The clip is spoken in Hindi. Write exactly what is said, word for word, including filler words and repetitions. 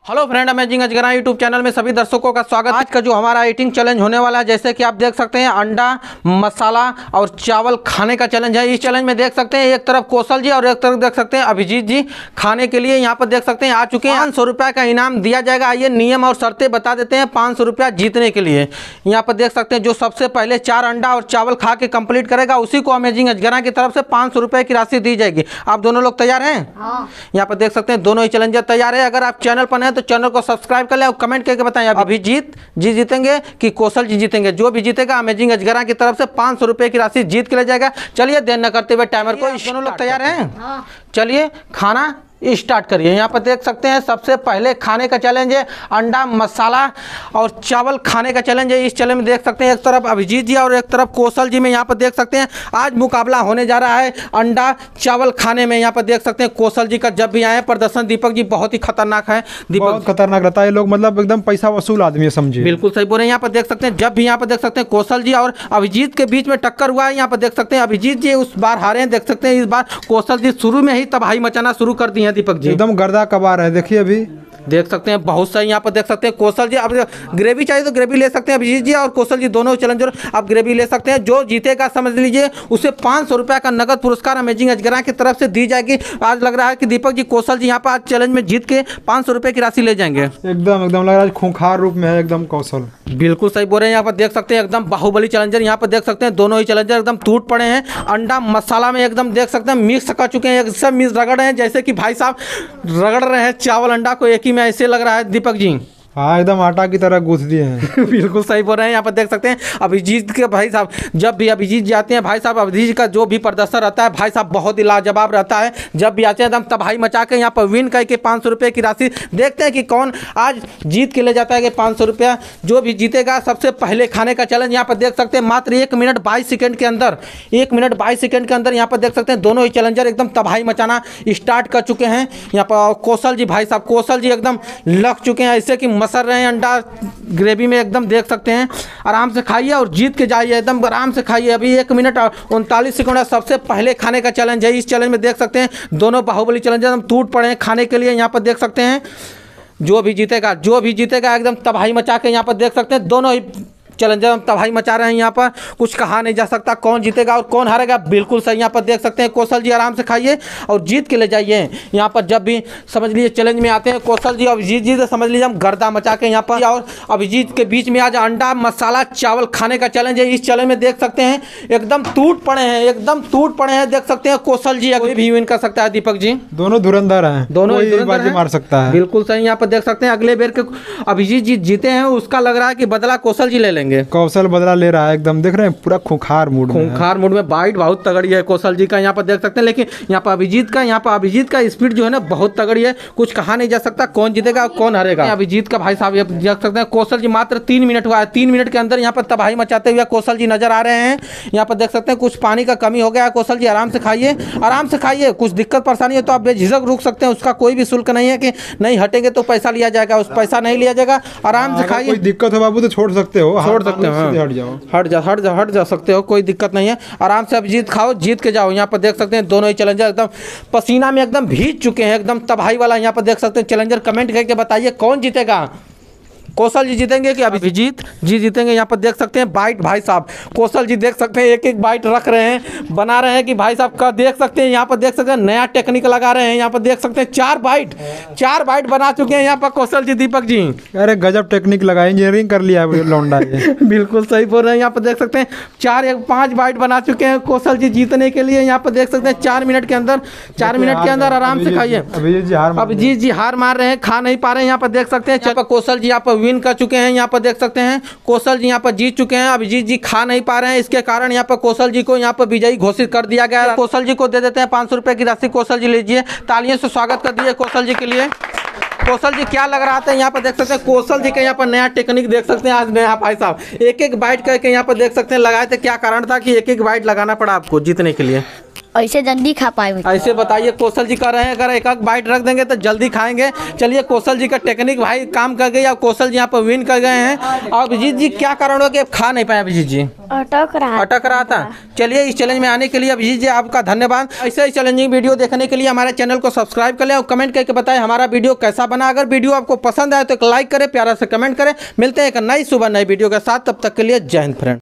Hello friend, amazing Ajgara YouTube channel में सभी दर्शकों का स्वागत। आज का जो हमारा ईटिंग चैलेंज होने वाला है, जैसे कि आप देख सकते हैं, अंडा मसाला और चावल खाने का चैलेंज है। इस चैलेंज में देख सकते हैं एक तरफ कौशल जी और एक तरफ देख सकते हैं अभिजीत जी खाने के लिए यहाँ पर देख सकते हैं आ चुके हैं। पाँच सौ रुपया का इनाम दिया जाएगा। आइए नियम और शर्तें बता देते हैं। पाँच सौ रुपया जीतने के लिए यहाँ पर देख सकते हैं जो सबसे पहले चार अंडा और चावल खा के कंप्लीट करेगा उसी को अमेजिंग अजगरा की तरफ से पाँच सौ रुपये की राशि दी जाएगी। आप दोनों लोग तैयार हैं? यहाँ पर देख सकते हैं दोनों ही चैलेंजर तैयार है। अगर आप चैनल पर हैं तो चैनल को सब्सक्राइब कर ले और कमेंट करके बताएं अभिजीत जी जीतेंगे कि कौशल जी जीतेंगे। जो भी जीतेगा अमेजिंग अजगरा की तरफ से पाँच सौ रुपये की राशि जीत के ले जाएगा। चलिए देर न करते हुए टाइमर को, दोनों लोग तैयार हैं? चलिए खाना स्टार्ट करिए। यहाँ पर देख सकते हैं सबसे पहले खाने का चैलेंज है अंडा मसाला और चावल खाने का चैलेंज है। इस चैलेंज में देख सकते हैं एक तरफ अभिजीत जी और एक तरफ कौशल जी में यहाँ पर देख सकते हैं आज मुकाबला होने जा रहा है अंडा चावल खाने में। यहाँ पर देख सकते हैं कौशल जी का जब भी आए प्रदर्शन दीपक जी बहुत ही खतरनाक है। दीपक बहुत खतरनाक रहता है लोग, मतलब एकदम पैसा वसूल आदमी है, समझिए। बिल्कुल सही बोल रहे हैं। यहाँ पर देख सकते हैं जब भी यहाँ पर देख सकते हैं कौशल जी और अभिजीत के बीच में टक्कर हुआ है। यहाँ पर देख सकते हैं अभिजीत जी उस बार हारे हैं, देख सकते हैं इस बार कौशल जी शुरू में ही तबाही मचाना शुरू कर दी है। दीपक जी एकदम गर्दा कबार है, देखिए अभी देख सकते हैं बहुत सही। यहाँ पर देख सकते हैं कौशल जी, अब ग्रेवी चाहिए तो ग्रेवी ले सकते हैं अभिजीत जी और कौशल जी दोनों चैलेंजर आप ग्रेवी ले सकते हैं। जो जीतेगा समझ लीजिए उसे पाँच सौ रुपये का नगद पुरस्कार अमेजिंग अजगरा की तरफ से दी जाएगी। आज लग रहा है कि दीपक जी कौशल जी यहाँ पर आज चैलेंज में जीत के पाँच सौ रुपये की राशि ले जाएंगे। एकदम एकदम लग रहा है खूंखार रूप में है एकदम कौशल। बिल्कुल सही बोल रहे हैं। यहाँ पर देख सकते हैं एकदम बाहुबली चैलेंजर। यहाँ पर देख सकते हैं दोनों ही चैलेंजर एकदम टूट पड़े हैं। अंडा मसाला में एकदम देख सकते हैं मिक्स कर चुके हैं, एक सब मिक्स रगड़ रहे हैं जैसे कि भाई साहब रगड़ रहे हैं चावल अंडा को एक ही में, ऐसे लग रहा है दीपक जी। हाँ एकदम आटा की तरह गूंथ दिए हैं। बिल्कुल सही बोल रहे हैं। यहाँ पर देख सकते हैं अभिजीत के भाई साहब जब भी अभिजीत जाते हैं भाई साहब अभिजीत का जो भी प्रदर्शन रहता है भाई साहब बहुत ही लाजवाब रहता है। जब भी आते हैं एकदम तबाही मचा के यहाँ पर विन करके पाँच सौ रुपये की राशि देखते हैं कि कौन आज जीत के ले जाता है कि पाँच सौ रुपया जो भी जीतेगा। सबसे पहले खाने का चैलेंज यहाँ पर देख सकते हैं मात्र एक मिनट बाईस सेकेंड के अंदर एक मिनट बाईस सेकेंड के अंदर यहाँ पर देख सकते हैं दोनों ही चैलेंजर एकदम तबाही मचाना स्टार्ट कर चुके हैं। यहाँ पर कौशल जी भाई साहब कौशल जी एकदम लग चुके हैं ऐसे कि मसर रहे हैं अंडा ग्रेवी में। एकदम देख सकते हैं आराम से खाइए और जीत के जाइए, एकदम आराम से खाइए। अभी एक मिनट और उनतालीस सेकंड सबसे पहले खाने का चैलेंज है। इस चैलेंज में देख सकते हैं दोनों बाहुबली चैलेंजर एकदम टूट पड़े हैं खाने के लिए। यहाँ पर देख सकते हैं जो भी जीतेगा जो भी जीतेगा एकदम तबाही मचा के यहाँ पर देख सकते हैं दोनों ही चैलेंजर तबाही मचा रहे हैं। यहाँ पर कुछ कहा नहीं जा सकता कौन जीतेगा और कौन हारेगा। बिल्कुल सही। यहाँ पर देख सकते हैं कौशल जी आराम से खाइए और जीत के ले जाइए। यहाँ पर जब भी समझ लीजिए चैलेंज में आते हैं कौशल जी और अभिजीत जी तो समझ लीजिए हम गर्दा मचा के यहाँ पर और अभिजीत के बीच में आज अंडा मसाला चावल खाने का चैलेंज है। इस चैलेंज में देख सकते हैं एकदम टूट पड़े हैं एकदम टूट पड़े हैं देख सकते हैं कौशल जी कोई भी विन कर सकता है। दीपक जी दोनों धुरंधर हैं, दोनों ही बाजी मार सकता है। बिल्कुल सही। यहाँ पर देख सकते हैं अगले बेर के अभिजीत जी जीते हैं उसका लग रहा है कि बदला कौशल जी ले लेंगे। कौशल बदला ले रहा है एकदम, देख रहे हैं पूरा खूंखार मूड में खूंखार मूड में बाइट बहुत तगड़ी है कौशल जी का यहाँ पर देख सकते हैं। लेकिन यहाँ पर अभिजीत का यहाँ पर अभिजीत का स्पीड जो है ना बहुत तगड़ी है। कुछ कहा नहीं जा सकता कौन जीतेगा कौन हारेगा। अभिजीत का भाई साहब देख सकते हैं कौशल जी मात्र तीन मिनट हुआ है, तीन मिनट के अंदर यहाँ पर तबाही मचाते हुए कौशल जी नजर आ रहे हैं। यहाँ पर देख सकते हैं कुछ पानी का कमी हो गया है। कौशल जी आराम से खाइए आराम से खाइए। कुछ दिक्कत परेशानी है तो आप बेझिझक रुक सकते हैं, उसका कोई भी शुल्क नहीं है कि नहीं हटेंगे तो पैसा लिया जाएगा, उस पैसा नहीं लिया जाएगा। आराम से खाइए। कोई दिक्कत हो बाबू तो छोड़ सकते हो, छोड़ सकते हो, हट जाओ हट जा हट जा हट जा सकते हो, कोई दिक्कत नहीं है। आराम से अब जीत खाओ जीत के जाओ। यहाँ पर देख सकते हैं दोनों ही चैलेंजर एकदम पसीना में एकदम भीग चुके हैं एकदम तबाही वाला। यहाँ पर देख सकते हैं चैलेंजर कमेंट करके बताइए कौन जीतेगा, कौशल जी जीतेंगे कि अभिजीत जी जीतेंगे। यहाँ पर देख सकते हैं बाइट भाई साहब कौशल जी देख सकते हैं एक एक बाइट रख रहे हैं बना रहे हैं कि भाई साहब का देख सकते हैं। यहाँ पर देख सकते हैं नया टेक्निक लगा रहे हैं। यहाँ पर देख सकते हैं चार बाइट चार बाइट बना चुके हैं यहाँ पर कौशल जी दीपक जी। अरे गजब टेक्निक लगा, इंजीनियरिंग कर लिया लौंडा ये। बिल्कुल सही बोल रहे हैं। यहाँ पर देख सकते हैं चार एक पाँच बाइट बना चुके हैं कौशल जी जीतने के लिए। यहाँ पर देख सकते हैं चार मिनट के अंदर चार मिनट के अंदर आराम से खाइए। अभिजीत जी हार मार रहे हैं, खा नहीं पा रहे हैं। यहाँ पर देख सकते हैं कौशल जी यहाँ पर विन कर चुके हैं। यहाँ पर देख सकते हैं कौशल जी यहाँ पर जीत चुके हैं, अभिजीत जी खा नहीं पा रहे हैं। इसके कारण यहाँ पर कौशल जी को यहाँ पर विजयी घोषित कर दिया गया है। कौशल जी को दे देते हैं पाँच सौ रुपये की राशि। कौशल जी लीजिए, तालियों से स्वागत कर दीजिए कौशल जी के लिए। कौशल जी क्या लग रहा था यहाँ पर देख सकते हैं कौशल जी का यहाँ पर नया टेक्निक देख सकते हैं आज नया भाई साहब एक एक बाइट करके यहाँ पर देख सकते हैं लगाए थे। क्या कारण था कि एक एक बाइट लगाना पड़ा आपको जीतने के लिए? ऐसे जल्दी खा पाए। ऐसे बताइए, कौशल जी कर रहे हैं, अगर एक एक बाइट रख देंगे तो जल्दी खाएंगे। चलिए, कौशल जी का टेक्निक भाई काम कर गई, अब कौशल जी यहाँ पर विन कर गए हैं। और अभिजीत जी क्या कारण हो कि अब खा नहीं पाए अभिजीत जी? अटक रहा अटक रहा था। चलिए, इस चैलेंज में आने के लिए अभिजीत जी आपका धन्यवाद। ऐसे ही चैलेंजिंग वीडियो देखने के लिए हमारे चैनल को सब्सक्राइब कर लें और कमेंट करके बताएं हमारा वीडियो कैसा बना। अगर वीडियो आपको पसंद आए तो एक लाइक करें, प्यारा से कमेंट करें। मिलते हैं एक नई सुबह नई वीडियो के साथ, तब तक के लिए जय हिंद फ्रेंड।